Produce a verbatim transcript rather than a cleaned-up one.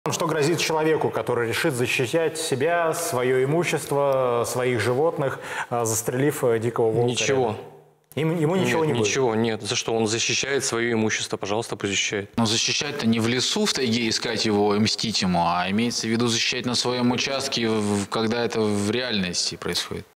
Что грозит человеку, который решит защищать себя, свое имущество, своих животных, застрелив дикого волка? Ничего. Им, ему ничего нет, не будет? Ничего, нет. За что? Он защищает свое имущество. Пожалуйста, пусть защищает. Но защищать-то не в лесу, в тайге искать его и мстить ему, а имеется в виду защищать на своем участке, когда это в реальности происходит.